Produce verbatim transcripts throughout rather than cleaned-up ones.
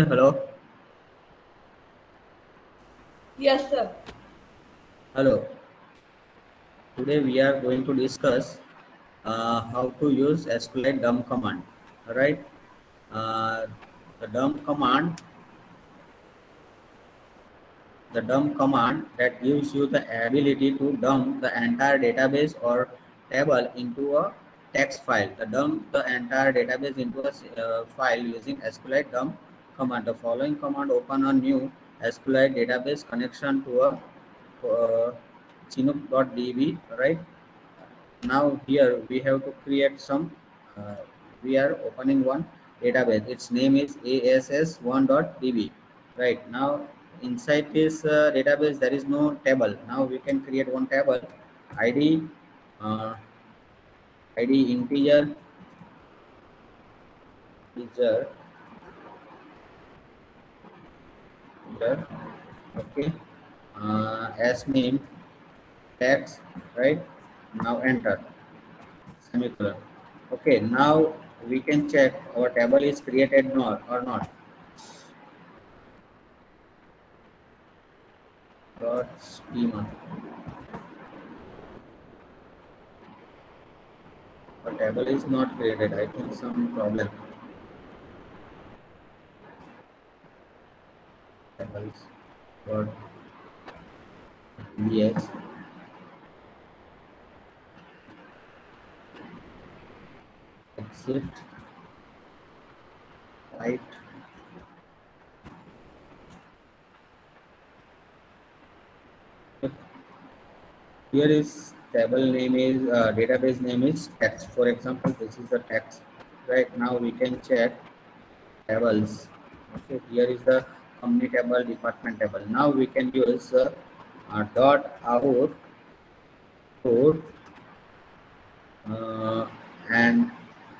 Hello. Yes, sir. Hello. Today we are going to discuss uh, how to use SQLite dump command. Right? Uh, the dump command, the dump command that gives you the ability to dump the entire database or table into a text file. The dump the entire database into a uh, file using SQLite dump command. The following command open a new SQLite database connection to a uh, chinook.db. Right? Now here we have to create some uh, we are opening one database. Its name is A S S one dot D B. Right now inside this uh, database there is no table. Now we can create one table. id uh, id integer integer integer. Okay. Uh, as name text. Right now enter semicolon. Okay, now we can check our table is created nor or not. Dot schema. A table is not created. I think some problem. Tables. Dot yes. Exit. Right. Here is table name is uh, database name is text. For example, this is the text. Right now we can check tables. Okay, here is the company table, department table. Now we can use uh, uh, dot out out uh, and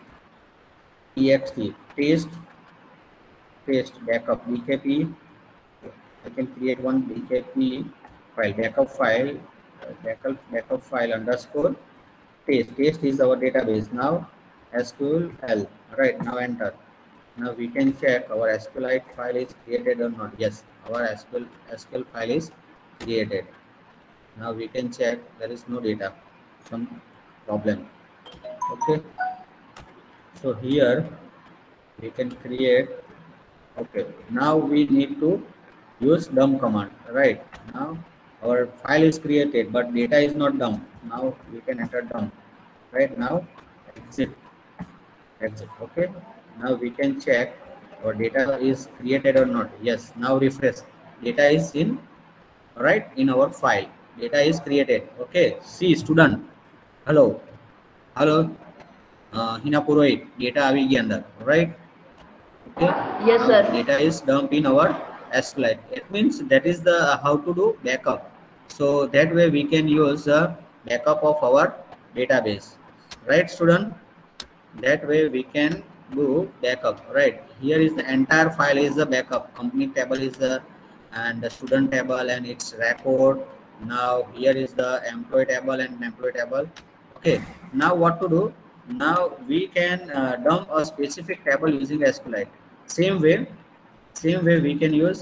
ext paste paste backup bkp. I can create one bkp file backup file uh, backup backup file underscore paste. Paste is our database. Now sql right now enter. Now we can check our SQLite file is created or not. Yes, our sql sql file is created. Now we can check there is no data, some problem. Okay, so here we can create. Okay, now we need to use dump command. Right now our file is created but data is not dump. Now we can enter dump. Right now exit exit. Okay, now we can check our data is created or not. Yes, now refresh. Data is in right in our file. Data is created. Okay, see student. Hello. Hello. Uh, Hina Purohit. Data આવી ગઈ અંદર. Right. Okay, Yes, now sir. data is dumped in our SQLite. It means that is the uh, how to do backup. So that way we can use a backup of our database. Right, student? That way we can do backup. Right, here is the entire file is the backup. Company table is the and the student table and its record. Now here is the employee table and employee table. Okay, now what to do? Now we can uh, dump a specific table using SQLite. Same way, same way we can use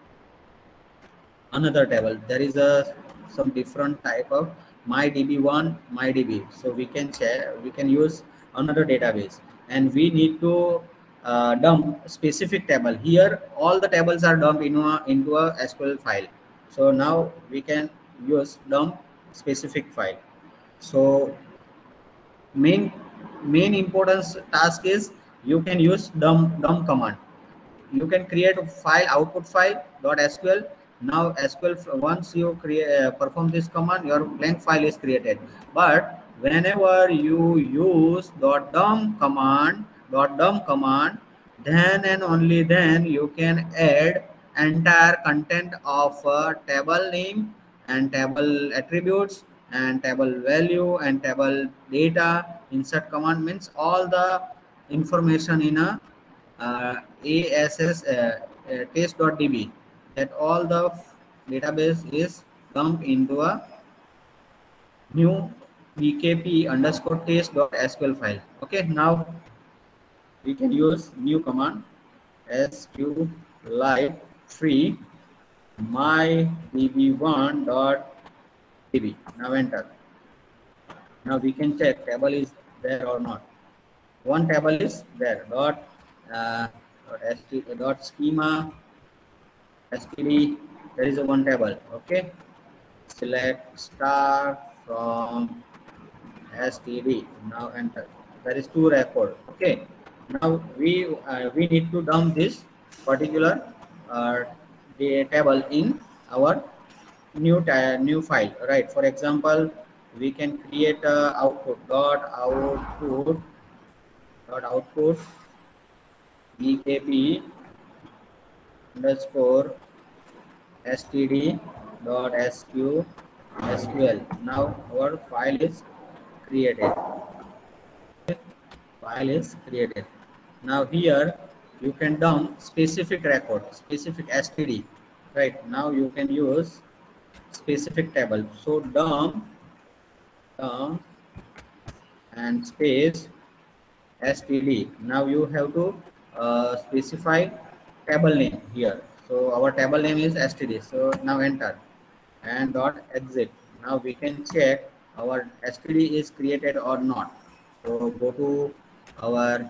another table. There is a some different type of MyDB one, MyDB. So we can share, we can use another database, and we need to uh, dump specific table. Here, all the tables are dumped into a, into a S Q L file. So now we can use dump specific file. So main main importance task is you can use dump dump command. You can create a file output file dot sql. Now sql, once you create uh, perform this command, your blank file is created. But whenever you use dot dump command dot dump command, then and only then you can add entire content of a table name and table attributes and table value and table data. Insert command means all the information in a uh, ass uh, uh, test.db, that all the database is dumped into a new bkp underscore test.sql file. Okay, now we can use new command SQLite free my D B one dot D B. Now enter. Now we can check table is there or not. One table is there. Dot uh, dot, st, dot schema std. There is a one table. Okay. Select star from std. Now enter. There is two record. Okay. Now we uh, we need to dump this particular uh, the table in our new new file, right? For example, we can create a output dot output dot output bkp underscore std dot sq sql. Now our file is created. File is created. Now here you can dump specific record, specific std, right? Now you can use specific table. So dump dump and space std. Now you have to uh, specify table name here. So our table name is std. So now enter and dot exit. Now we can check our std is created or not. So go to our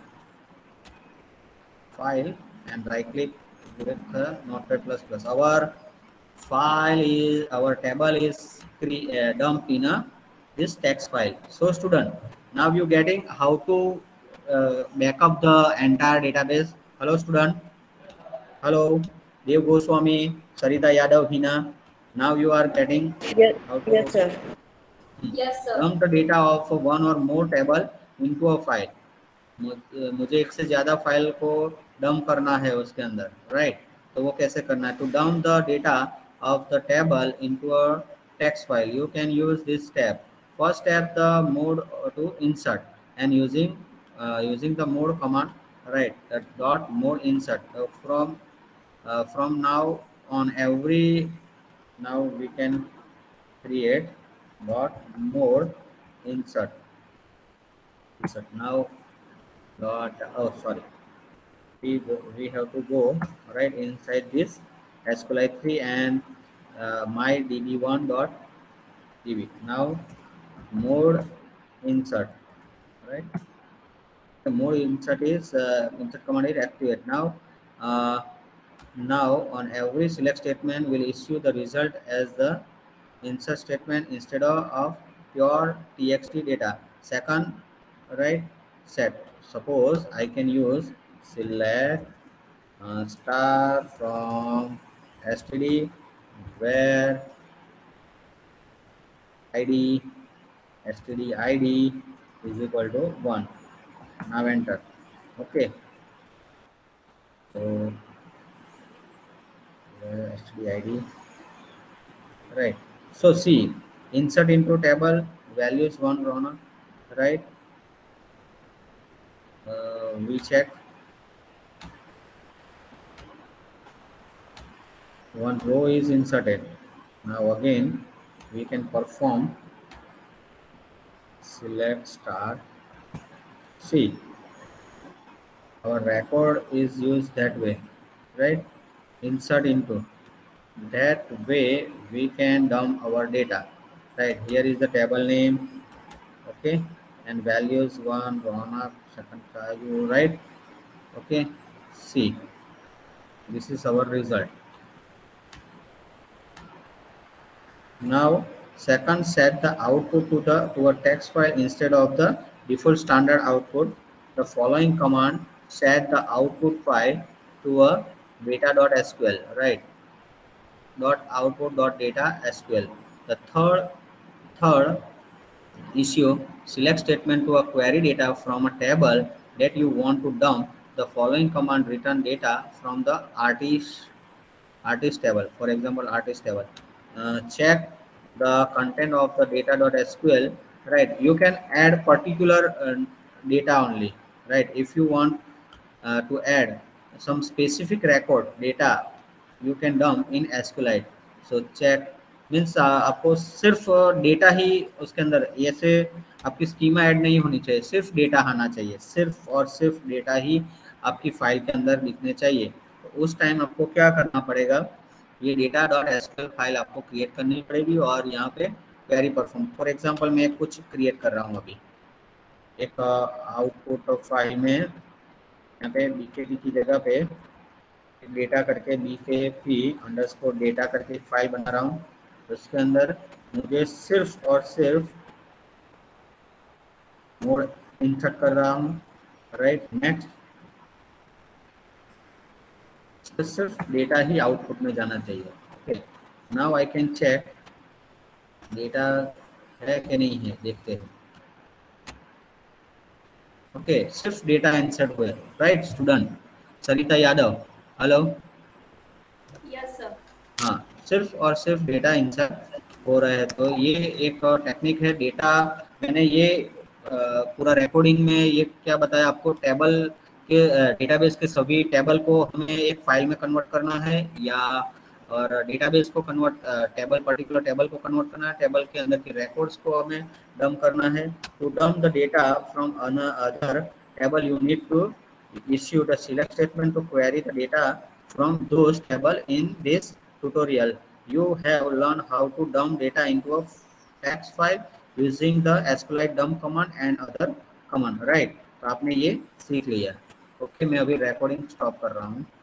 file and right click with the notepad plus plus. Our file is our table is uh, dumped in a this text file. So student, now you getting how to uh, back up the entire database. Hello student. Hello Dev Goswami, Sarita Yadav, Hina. Now you are getting yes, how to yes sir. Yes, sir. dump the data of one or more table into a file. मुझे एक से ज्यादा file को dump करना है उसके अंदर, right? तो वो कैसे करना है? To dump the data of the table into a text file you can use this tab. First tab the mode to insert and using using the mode command, right? That dot mode insert from from now on every now we can create dot mode insert insert now dot oh sorry we go, we have to go right inside this SQLite three and uh, my D B one dot D B. Now mode insert, right? The mode insert is uh, insert command is activate. Now uh, now on every select statement will issue the result as the insert statement instead of, of pure txt data. Second, right, set. Suppose I can use select uh, star from std where id std id is equal to one. Now enter. Okay. So where std id, right? So see, insert into table values one row, right? Uh, we check one row is inserted. Now again we can perform select star. See, our record is used that way, right? Insert into. That way we can dump our data, right? Here is the table name, okay, and values one Ronak, second Kaju, right? Okay, see, this is our result. Now second, set the output to the to a text file instead of the default standard output. The following command set the output file to a data.sql, right? Dot output dot data sql. The third third issue select statement to a query data from a table that you want to dump. The following command return data from the artist artist table. For example, artist table. Uh, check the content of the data.sql, right? You can add particular uh, data only, right? If you want uh, to add some specific record data, you can dump in SQLite. So check means uh, आपको सिर्फ data ही उसके अंदर, ऐसे आपकी schema add नहीं होनी चाहिए, सिर्फ डेटा आना चाहिए, सिर्फ और सिर्फ डेटा ही आपकी फाइल के अंदर दिखने चाहिए। तो उस टाइम आपको क्या करना पड़ेगा, ये डेटा डॉट एसक्यूएल फाइल आपको क्रिएट करनी पड़ेगी और यहाँ पे क्वेरी परफॉर्म। फॉर एग्जांपल मैं कुछ क्रिएट कर रहा हूँ अभी, एक आउटपुट फाइल में यहाँ पे बीकेपी की जगह पे डेटा करके बीकेपी अंडरस्कोर डेटा करके एक फाइल बना रहा हूँ। उसके अंदर मुझे सिर्फ और सिर्फ मोड इंसर्ट कर रहा हूँ, राइट। नेक्स्ट, सिर्फ डेटा ही आउटपुट में जाना चाहिए। Okay, now I can check data है कि नहीं है, देखते हैं। ओके, सिर्फ डेटा इंसर्ट हुए, right student. Sarita Yadav, hello. Yes sir. हाँ, सिर्फ और सिर्फ डेटा इंसर्ट हो रहा है। तो ये एक टेक्निक है। डेटा मैंने ये पूरा रिकॉर्डिंग में ये क्या बताया आपको, टेबल के डेटाबेस के सभी टेबल को हमें एक फाइल में कन्वर्ट करना है, या और डेटाबेस को कन्वर्ट टेबल पर्टिकुलर टेबल को कन्वर्ट करना है, टेबल के अंदर की रिकॉर्ड्स को हमें डंप करना है। To dump the data from other table you need to issue the select statement to query the data from those table. In this tutorial you have learned how to dump data into a text file using the SQLite dump command and other command, right। तो आपने ये सीख लिया। Okay, मैं अभी recording stop कर रहा हूँ।